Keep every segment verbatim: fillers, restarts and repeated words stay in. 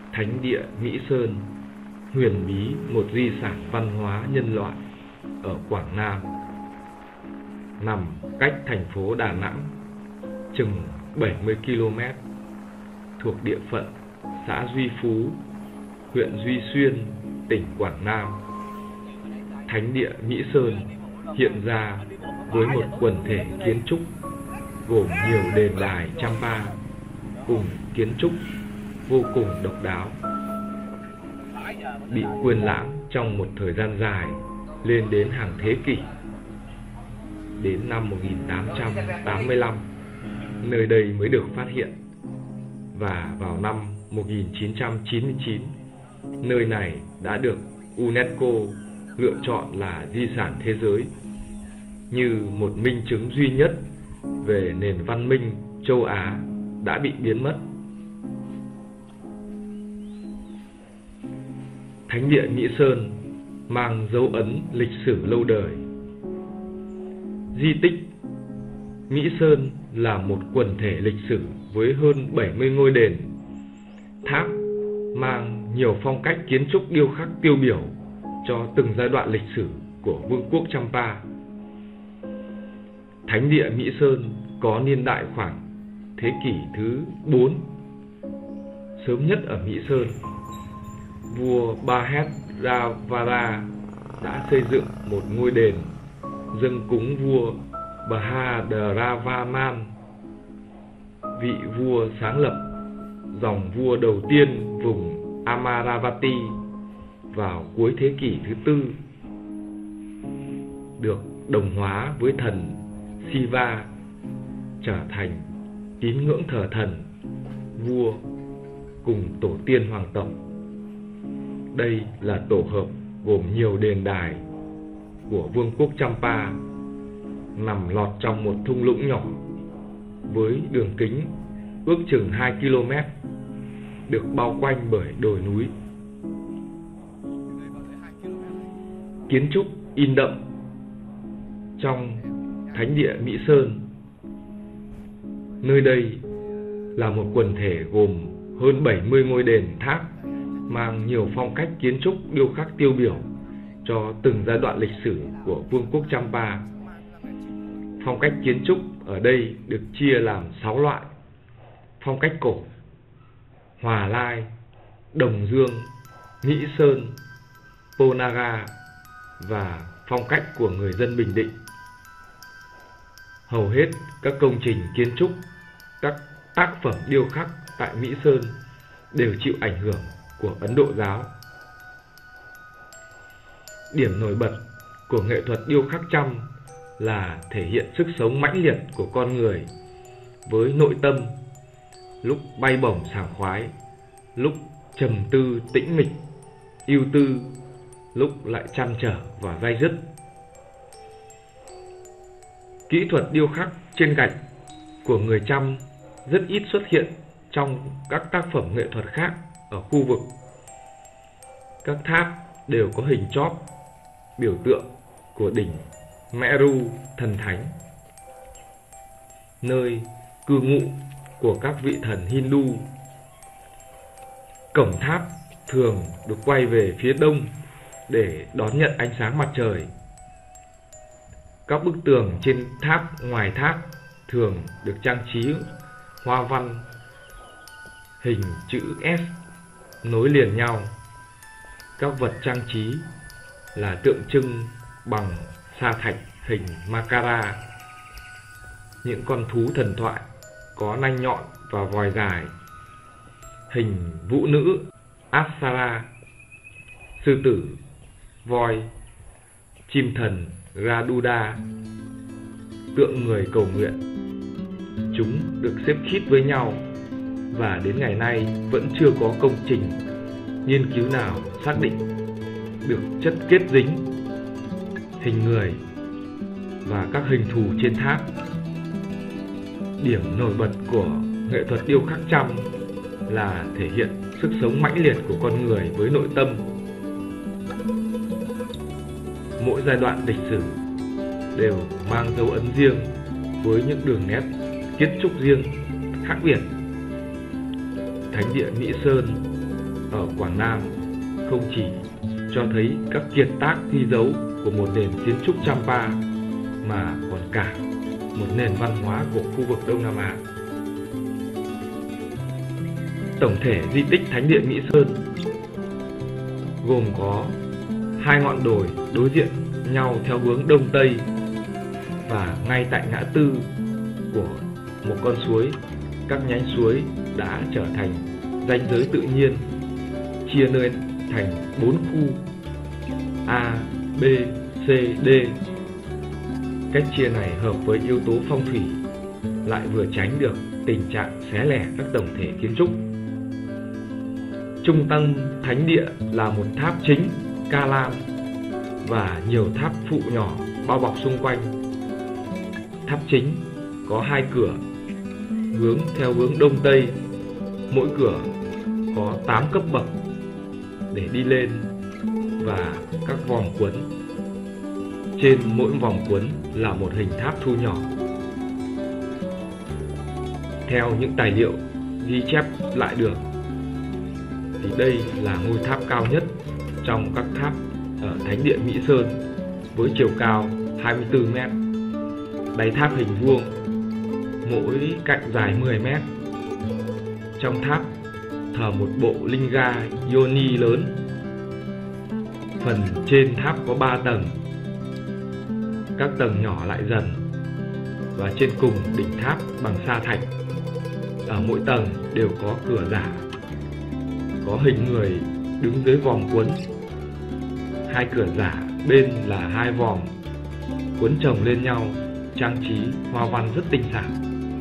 Thánh địa Mỹ Sơn, huyền bí một di sản văn hóa nhân loại ở Quảng Nam, nằm cách thành phố Đà Nẵng chừng bảy mươi ki lô mét, thuộc địa phận xã Duy Phú, huyện Duy Xuyên, tỉnh Quảng Nam. Thánh địa Mỹ Sơn hiện ra với một quần thể kiến trúc gồm nhiều đền đài Champa cùng kiến trúc vô cùng độc đáo, bị quên lãng trong một thời gian dài lên đến hàng thế kỷ. Đến năm một nghìn tám trăm tám mươi lăm, nơi đây mới được phát hiện, và vào năm một nghìn chín trăm chín mươi chín, nơi này đã được UNESCO lựa chọn là di sản thế giới, như một minh chứng duy nhất về nền văn minh châu Á đã bị biến mất. Thánh địa Mỹ Sơn mang dấu ấn lịch sử lâu đời. Di tích Mỹ Sơn là một quần thể lịch sử với hơn bảy mươi ngôi đền, tháp mang nhiều phong cách kiến trúc điêu khắc tiêu biểu cho từng giai đoạn lịch sử của Vương quốc Champa. Thánh địa Mỹ Sơn có niên đại khoảng thế kỷ thứ bốn. Sớm nhất ở Mỹ Sơn, vua Mahedravara đã xây dựng một ngôi đền dâng cúng vua Bhadravaman, vị vua sáng lập dòng vua đầu tiên vùng Amaravati vào cuối thế kỷ thứ tư, được đồng hóa với thần Shiva, trở thành tín ngưỡng thờ thần, vua cùng tổ tiên hoàng tộc. Đây là tổ hợp gồm nhiều đền đài của Vương quốc Champa, nằm lọt trong một thung lũng nhỏ với đường kính ước chừng hai ki lô mét, được bao quanh bởi đồi núi. Kiến trúc in đậm trong Thánh địa Mỹ Sơn. Nơi đây là một quần thể gồm hơn bảy mươi ngôi đền tháp mang nhiều phong cách kiến trúc điêu khắc tiêu biểu cho từng giai đoạn lịch sử của Vương quốc Champa. Phong cách kiến trúc ở đây được chia làm sáu loại: phong cách cổ, Hòa Lai, Đồng Dương, Mỹ Sơn, Ponaga và phong cách của người dân Bình Định. Hầu hết các công trình kiến trúc, các tác phẩm điêu khắc tại Mỹ Sơn đều chịu ảnh hưởng của Ấn Độ giáo. Điểm nổi bật của nghệ thuật điêu khắc Chăm là thể hiện sức sống mãnh liệt của con người với nội tâm lúc bay bổng sảng khoái, lúc trầm tư tĩnh mịch, ưu tư, lúc lại trăn trở và day dứt. Kỹ thuật điêu khắc trên gạch của người Chăm rất ít xuất hiện trong các tác phẩm nghệ thuật khác ở khu vực. Các tháp đều có hình chóp, biểu tượng của đỉnh Meru thần thánh, nơi cư ngụ của các vị thần Hindu. Cổng tháp thường được quay về phía đông để đón nhận ánh sáng mặt trời. Các bức tường trên tháp ngoài tháp thường được trang trí hoa văn hình chữ S nối liền nhau. Các vật trang trí là tượng trưng bằng sa thạch hình Makara, những con thú thần thoại có nanh nhọn và vòi dài, hình vũ nữ Apsara, sư tử, voi, chim thần Garuda, tượng người cầu nguyện. Chúng được xếp khít với nhau và đến ngày nay vẫn chưa có công trình nghiên cứu nào xác định được chất kết dính, hình người và các hình thù trên tháp. Điểm nổi bật của nghệ thuật điêu khắc Chăm là thể hiện sức sống mãnh liệt của con người với nội tâm. Mỗi giai đoạn lịch sử đều mang dấu ấn riêng với những đường nét kiến trúc riêng khác biệt. Thánh địa Mỹ Sơn ở Quảng Nam không chỉ cho thấy các kiệt tác ghi dấu của một nền kiến trúc Champa mà còn cả một nền văn hóa của khu vực Đông Nam Á. Tổng thể di tích Thánh địa Mỹ Sơn gồm có hai ngọn đồi đối diện nhau theo hướng đông tây, và ngay tại ngã tư của một con suối, các nhánh suối đã trở thành ranh giới tự nhiên, chia nên thành bốn khu A, B, C, D. Cách chia này hợp với yếu tố phong thủy, lại vừa tránh được tình trạng xé lẻ các tổng thể kiến trúc. Trung tâm thánh địa là một tháp chính Ca Lam và nhiều tháp phụ nhỏ bao bọc xung quanh. Tháp chính có hai cửa hướng theo hướng đông tây, mỗi cửa có tám cấp bậc để đi lên và các vòm cuốn. Trên mỗi vòm cuốn là một hình tháp thu nhỏ. Theo những tài liệu ghi chép lại được thì đây là ngôi tháp cao nhất trong các tháp ở Thánh địa Mỹ Sơn, với chiều cao hai mươi tư mét, đáy tháp hình vuông, mỗi cạnh dài mười mét. Trong tháp thờ một bộ Linga Yoni lớn. Phần trên tháp có ba tầng, các tầng nhỏ lại dần, và trên cùng đỉnh tháp bằng sa thạch. Ở mỗi tầng đều có cửa giả, có hình người đứng dưới vòm cuốn. Hai cửa giả bên là hai vòm cuốn chồng lên nhau, trang trí hoa văn rất tinh xảo.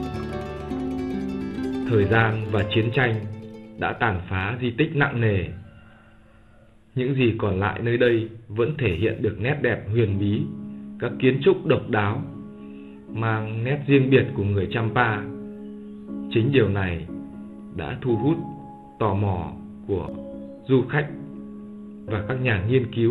Thời gian và chiến tranh đã tàn phá di tích nặng nề. Những gì còn lại nơi đây vẫn thể hiện được nét đẹp huyền bí, các kiến trúc độc đáo, mang nét riêng biệt của người Champa. Chính điều này đã thu hút tò mò của du khách và các nhà nghiên cứu.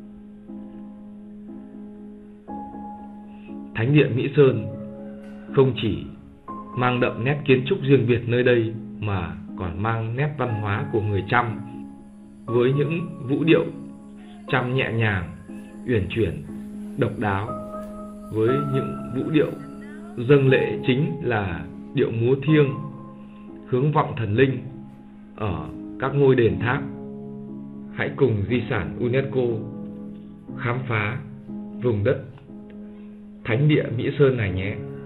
Thánh địa Mỹ Sơn không chỉ mang đậm nét kiến trúc riêng biệt nơi đây mà còn mang nét văn hóa của người Chăm, với những vũ điệu Chăm nhẹ nhàng, uyển chuyển, độc đáo, với những vũ điệu dâng lễ chính là điệu múa thiêng, hướng vọng thần linh ở các ngôi đền tháp. Hãy cùng di sản UNESCO khám phá vùng đất Thánh địa Mỹ Sơn này nhé.